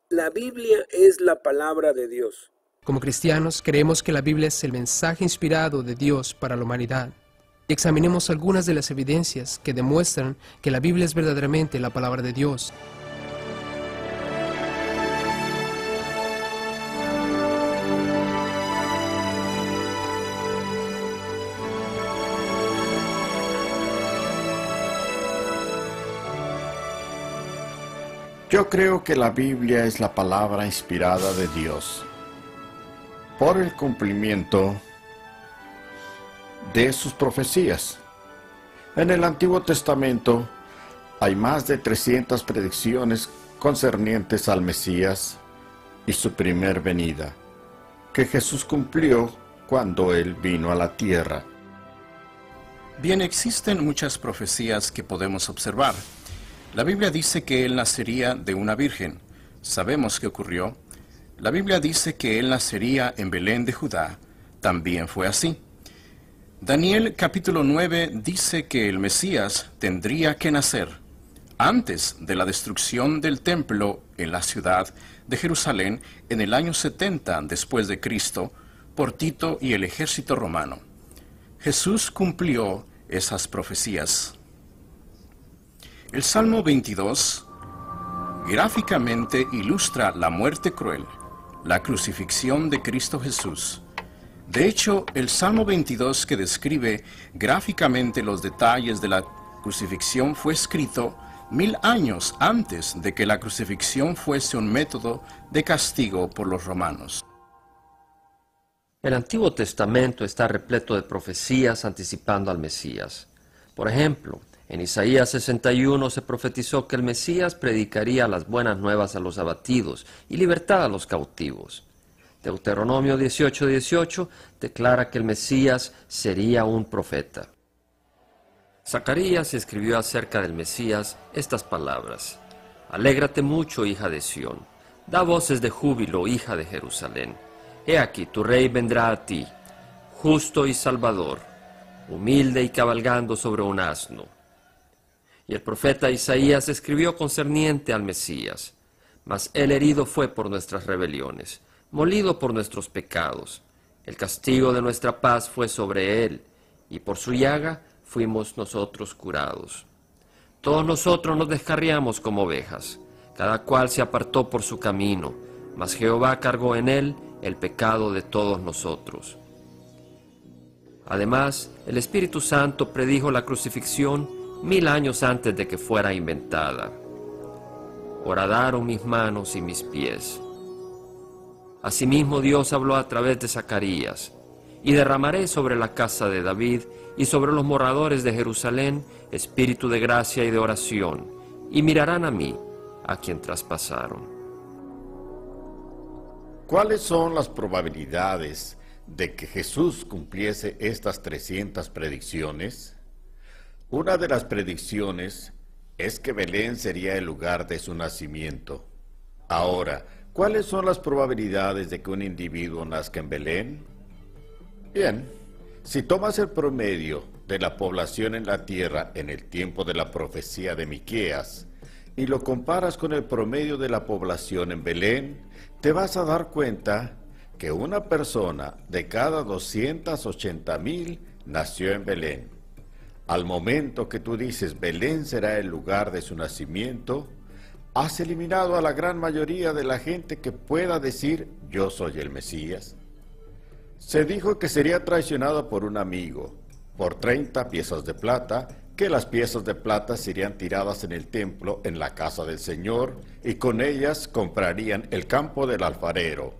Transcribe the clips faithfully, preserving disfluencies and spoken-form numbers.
La Biblia es la palabra de Dios. Como cristianos, creemos que la Biblia es el mensaje inspirado de Dios para la humanidad. Examinemos algunas de las evidencias que demuestran que la Biblia es verdaderamente la palabra de Dios. Yo creo que la Biblia es la palabra inspirada de Dios por el cumplimiento de sus profecías. En el Antiguo Testamento hay más de trescientas predicciones concernientes al Mesías y su primer venida, que Jesús cumplió cuando Él vino a la tierra. Bien, existen muchas profecías que podemos observar. La Biblia dice que Él nacería de una virgen. Sabemos que ocurrió. La Biblia dice que Él nacería en Belén de Judá. También fue así. Daniel capítulo nueve dice que el Mesías tendría que nacer antes de la destrucción del templo en la ciudad de Jerusalén en el año setenta después de Cristo por Tito y el ejército romano. Jesús cumplió esas profecías. El Salmo veintidós gráficamente ilustra la muerte cruel, la crucifixión de Cristo Jesús. De hecho, el Salmo veintidós, que describe gráficamente los detalles de la crucifixión, fue escrito mil años antes de que la crucifixión fuese un método de castigo por los romanos. El Antiguo Testamento está repleto de profecías anticipando al Mesías. Por ejemplo, en Isaías sesenta y uno se profetizó que el Mesías predicaría las buenas nuevas a los abatidos y libertad a los cautivos. Deuteronomio dieciocho dieciocho declara que el Mesías sería un profeta. Zacarías escribió acerca del Mesías estas palabras: Alégrate mucho, hija de Sión, da voces de júbilo, hija de Jerusalén. He aquí, tu rey vendrá a ti, justo y salvador, humilde y cabalgando sobre un asno. Y el profeta Isaías escribió concerniente al Mesías: Mas él herido fue por nuestras rebeliones, molido por nuestros pecados. El castigo de nuestra paz fue sobre él, y por su llaga fuimos nosotros curados. Todos nosotros nos descarriamos como ovejas, cada cual se apartó por su camino, mas Jehová cargó en él el pecado de todos nosotros. Además, el Espíritu Santo predijo la crucifixión mil años antes de que fuera inventada. Horadaron mis manos y mis pies. Asimismo Dios habló a través de Zacarías: y derramaré sobre la casa de David y sobre los moradores de Jerusalén espíritu de gracia y de oración, y mirarán a mí, a quien traspasaron. ¿Cuáles son las probabilidades de que Jesús cumpliese estas trescientas predicciones? Una de las predicciones es que Belén sería el lugar de su nacimiento. Ahora, ¿cuáles son las probabilidades de que un individuo nazca en Belén? Bien, si tomas el promedio de la población en la tierra en el tiempo de la profecía de Miqueas y lo comparas con el promedio de la población en Belén, te vas a dar cuenta que una persona de cada doscientos ochenta mil nació en Belén. Al momento que tú dices Belén será el lugar de su nacimiento, has eliminado a la gran mayoría de la gente que pueda decir yo soy el Mesías. Se dijo que sería traicionado por un amigo, por treinta piezas de plata, que las piezas de plata serían tiradas en el templo en la casa del Señor, y con ellas comprarían el campo del alfarero.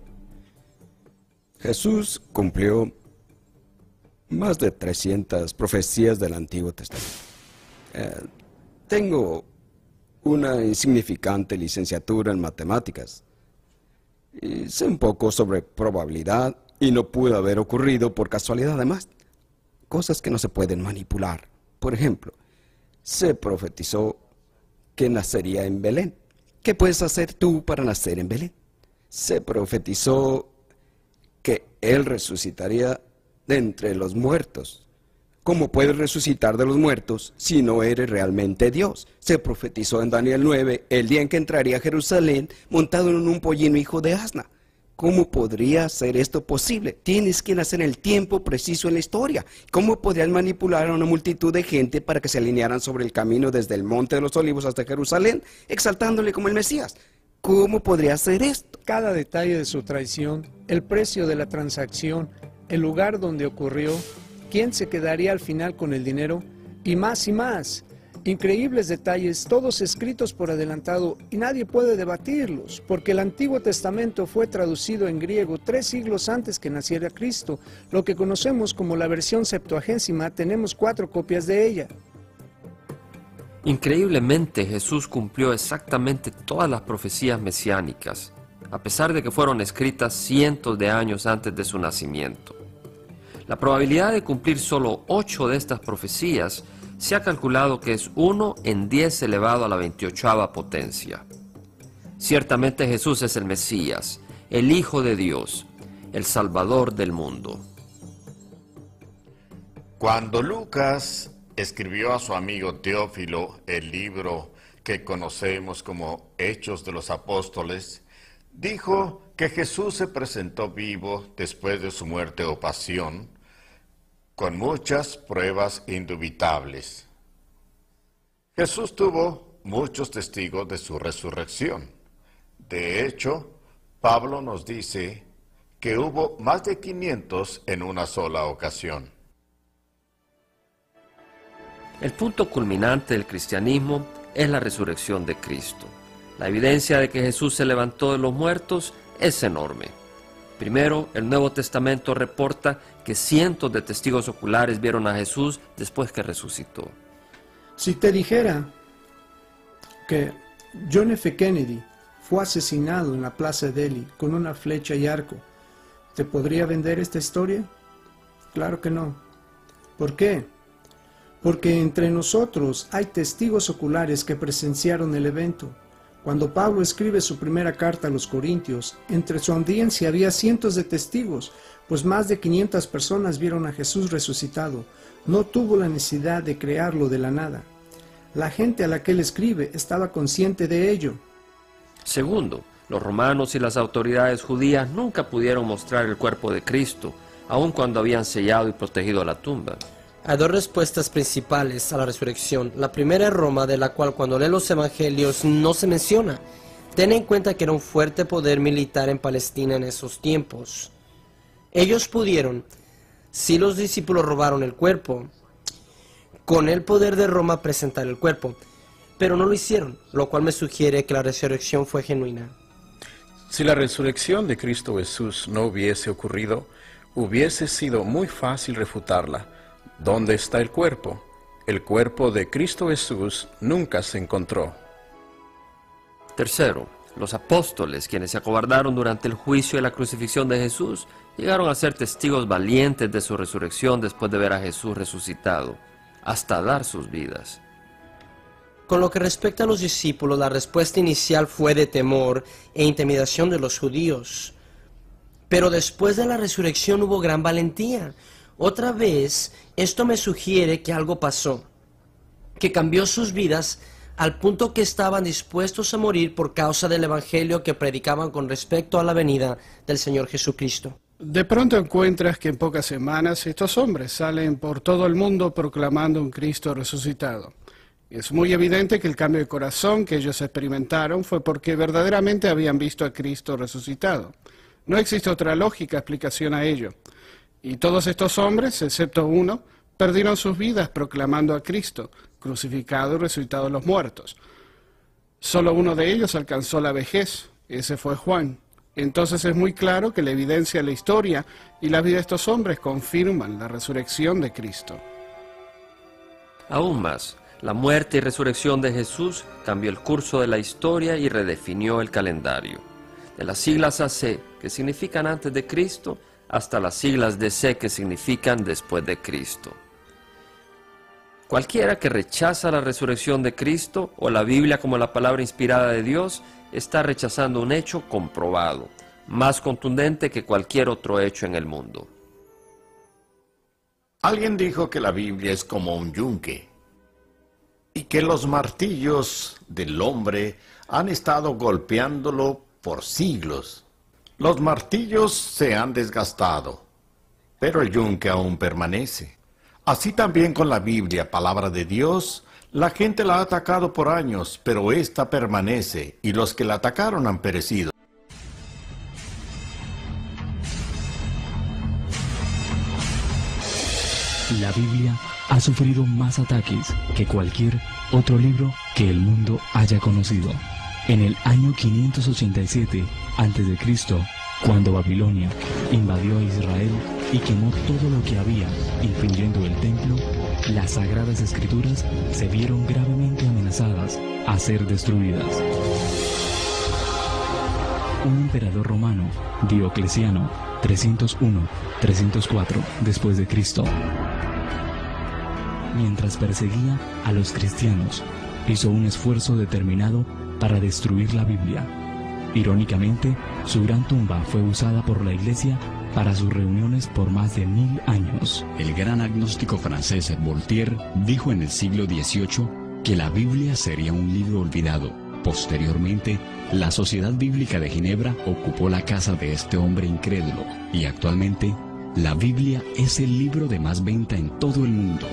Jesús cumplió más de trescientas profecías del Antiguo Testamento. Eh, tengo una insignificante licenciatura en matemáticas. Y sé un poco sobre probabilidad y no pudo haber ocurrido por casualidad. Además, cosas que no se pueden manipular. Por ejemplo, se profetizó que nacería en Belén. ¿Qué puedes hacer tú para nacer en Belén? Se profetizó que Él resucitaría de entre los muertos. ¿Cómo puedes resucitar de los muertos si no eres realmente Dios? Se profetizó en Daniel nueve el día en que entraría a Jerusalén montado en un pollino hijo de asna. ¿Cómo podría ser esto posible? Tienes que nacer en el tiempo preciso en la historia. ¿Cómo podrías manipular a una multitud de gente para que se alinearan sobre el camino desde el Monte de los Olivos hasta Jerusalén, exaltándole como el Mesías? ¿Cómo podría hacer esto? Cada detalle de su traición, el precio de la transacción, el lugar donde ocurrió, quién se quedaría al final con el dinero, y más y más. Increíbles detalles, todos escritos por adelantado, y nadie puede debatirlos, porque el Antiguo Testamento fue traducido en griego tres siglos antes que naciera Cristo. Lo que conocemos como la versión Septuagésima, tenemos cuatro copias de ella. Increíblemente, Jesús cumplió exactamente todas las profecías mesiánicas, a pesar de que fueron escritas cientos de años antes de su nacimiento. La probabilidad de cumplir solo ocho de estas profecías se ha calculado que es uno en diez elevado a la veintiochava potencia. Ciertamente Jesús es el Mesías, el Hijo de Dios, el Salvador del mundo. Cuando Lucas escribió a su amigo Teófilo el libro que conocemos como Hechos de los Apóstoles, dijo que Jesús se presentó vivo después de su muerte o pasión, con muchas pruebas indubitables. Jesús tuvo muchos testigos de su resurrección. De hecho, Pablo nos dice que hubo más de quinientos en una sola ocasión. El punto culminante del cristianismo es la resurrección de Cristo. La evidencia de que Jesús se levantó de los muertos es enorme. Primero, el Nuevo Testamento reporta que cientos de testigos oculares vieron a Jesús después que resucitó. Si te dijera que John F. Kennedy fue asesinado en la Plaza Delhi con una flecha y arco, ¿te podría vender esta historia? Claro que no. ¿Por qué? Porque entre nosotros hay testigos oculares que presenciaron el evento. Cuando Pablo escribe su primera carta a los Corintios, entre su audiencia había cientos de testigos, pues más de quinientas personas vieron a Jesús resucitado. No tuvo la necesidad de crearlo de la nada. La gente a la que él escribe estaba consciente de ello. Segundo, los romanos y las autoridades judías nunca pudieron mostrar el cuerpo de Cristo, aun cuando habían sellado y protegido la tumba. Hay dos respuestas principales a la resurrección. La primera es Roma, de la cual cuando lee los evangelios no se menciona. Ten en cuenta que era un fuerte poder militar en Palestina en esos tiempos. Ellos pudieron, si los discípulos robaron el cuerpo, con el poder de Roma presentar el cuerpo, pero no lo hicieron, lo cual me sugiere que la resurrección fue genuina. Si la resurrección de Cristo Jesús no hubiese ocurrido, hubiese sido muy fácil refutarla. ¿Dónde está el cuerpo? El cuerpo de Cristo Jesús nunca se encontró. Tercero, los apóstoles, quienes se acobardaron durante el juicio y la crucifixión de Jesús, llegaron a ser testigos valientes de su resurrección después de ver a Jesús resucitado, hasta dar sus vidas. Con lo que respecta a los discípulos, la respuesta inicial fue de temor e intimidación de los judíos. Pero después de la resurrección hubo gran valentía. Otra vez, esto me sugiere que algo pasó, que cambió sus vidas al punto que estaban dispuestos a morir por causa del evangelio que predicaban con respecto a la venida del Señor Jesucristo. De pronto encuentras que en pocas semanas estos hombres salen por todo el mundo proclamando un Cristo resucitado. Es muy evidente que el cambio de corazón que ellos experimentaron fue porque verdaderamente habían visto a Cristo resucitado. No existe otra lógica explicación a ello. Y todos estos hombres, excepto uno, perdieron sus vidas proclamando a Cristo, crucificado y resucitado de los muertos. Solo uno de ellos alcanzó la vejez, ese fue Juan. Entonces es muy claro que la evidencia de la historia y la vida de estos hombres confirman la resurrección de Cristo. Aún más, la muerte y resurrección de Jesús cambió el curso de la historia y redefinió el calendario. De las siglas A C, que significan antes de Cristo, hasta las siglas D C, que significan después de Cristo. Cualquiera que rechaza la resurrección de Cristo o la Biblia como la palabra inspirada de Dios está rechazando un hecho comprobado, más contundente que cualquier otro hecho en el mundo. Alguien dijo que la Biblia es como un yunque y que los martillos del hombre han estado golpeándolo por siglos. Los martillos se han desgastado, pero el yunque aún permanece. Así también con la Biblia, palabra de Dios, la gente la ha atacado por años, pero ésta permanece y los que la atacaron han perecido. La Biblia ha sufrido más ataques que cualquier otro libro que el mundo haya conocido. En el año quinientos ochenta y siete antes de Cristo, cuando Babilonia invadió a Israel y quemó todo lo que había, incluyendo el templo, las Sagradas Escrituras se vieron gravemente amenazadas a ser destruidas. Un emperador romano, Diocleciano, trescientos uno a trescientos cuatro después de Cristo, mientras perseguía a los cristianos, hizo un esfuerzo determinado para destruir la Biblia. Irónicamente, su gran tumba fue usada por la Iglesia para sus reuniones por más de mil años. El gran agnóstico francés Voltaire dijo en el siglo dieciocho que la Biblia sería un libro olvidado. Posteriormente, la Sociedad Bíblica de Ginebra ocupó la casa de este hombre incrédulo y actualmente la Biblia es el libro de más venta en todo el mundo.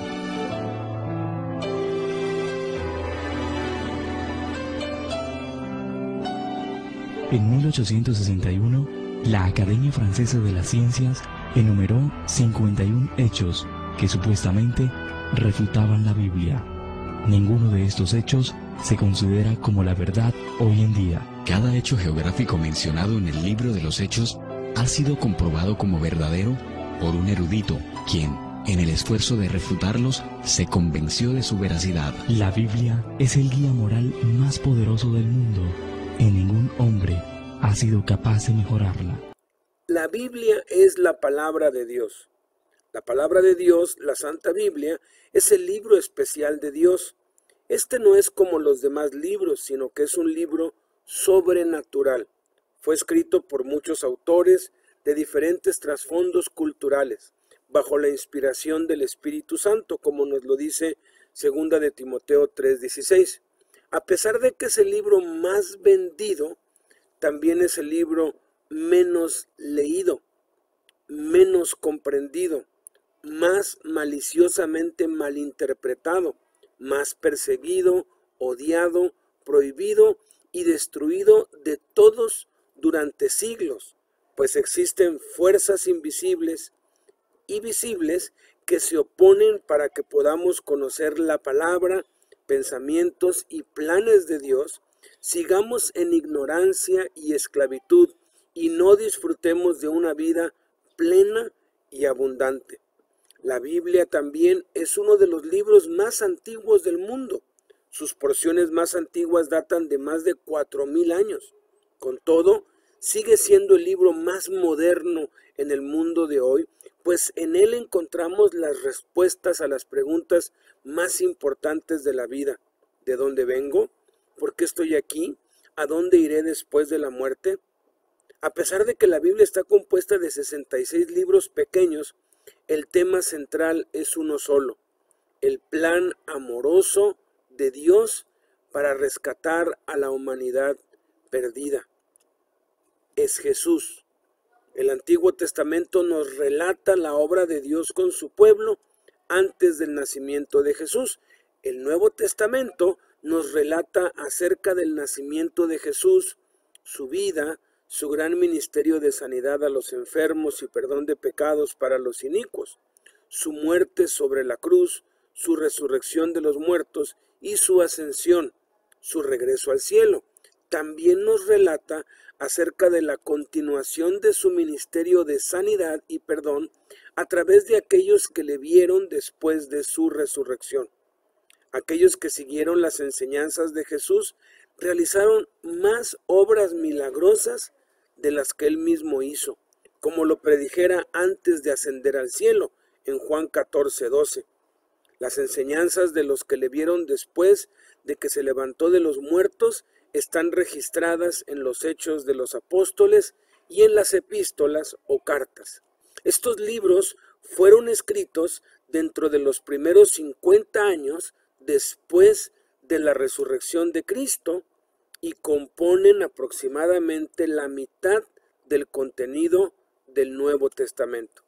En mil ochocientos sesenta y uno, la Academia Francesa de las Ciencias enumeró cincuenta y uno hechos que supuestamente refutaban la Biblia. Ninguno de estos hechos se considera como la verdad hoy en día. Cada hecho geográfico mencionado en el libro de los Hechos ha sido comprobado como verdadero por un erudito, quien, en el esfuerzo de refutarlos, se convenció de su veracidad. La Biblia es el guía moral más poderoso del mundo, y ningún hombre ha sido capaz de mejorarla. La Biblia es la palabra de Dios. La palabra de Dios, la Santa Biblia, es el libro especial de Dios. Este no es como los demás libros, sino que es un libro sobrenatural. Fue escrito por muchos autores de diferentes trasfondos culturales, bajo la inspiración del Espíritu Santo, como nos lo dice segunda de Timoteo tres dieciséis. A pesar de que es el libro más vendido, también es el libro menos leído, menos comprendido, más maliciosamente malinterpretado, más perseguido, odiado, prohibido y destruido de todos durante siglos, pues existen fuerzas invisibles y visibles que se oponen para que podamos conocer la palabra, pensamientos y planes de Dios, sigamos en ignorancia y esclavitud y no disfrutemos de una vida plena y abundante. La Biblia también es uno de los libros más antiguos del mundo. Sus porciones más antiguas datan de más de cuatro mil años. Con todo, sigue siendo el libro más moderno en el mundo de hoy, pues en él encontramos las respuestas a las preguntas más importantes de la vida. ¿De dónde vengo? ¿Por qué estoy aquí? ¿A dónde iré después de la muerte? A pesar de que la Biblia está compuesta de sesenta y seis libros pequeños, el tema central es uno solo: el plan amoroso de Dios para rescatar a la humanidad perdida. Es Jesús. El Antiguo Testamento nos relata la obra de Dios con su pueblo antes del nacimiento de Jesús. El Nuevo Testamento nos relata acerca del nacimiento de Jesús, su vida, su gran ministerio de sanidad a los enfermos y perdón de pecados para los inicuos, su muerte sobre la cruz, su resurrección de los muertos y su ascensión, su regreso al cielo. También nos relata acerca de la continuación de su ministerio de sanidad y perdón a través de aquellos que le vieron después de su resurrección. Aquellos que siguieron las enseñanzas de Jesús realizaron más obras milagrosas de las que él mismo hizo, como lo predijera antes de ascender al cielo en Juan catorce doce. Las enseñanzas de los que le vieron después de que se levantó de los muertos están registradas en los Hechos de los Apóstoles y en las epístolas o cartas. Estos libros fueron escritos dentro de los primeros cincuenta años después de la resurrección de Cristo y componen aproximadamente la mitad del contenido del Nuevo Testamento.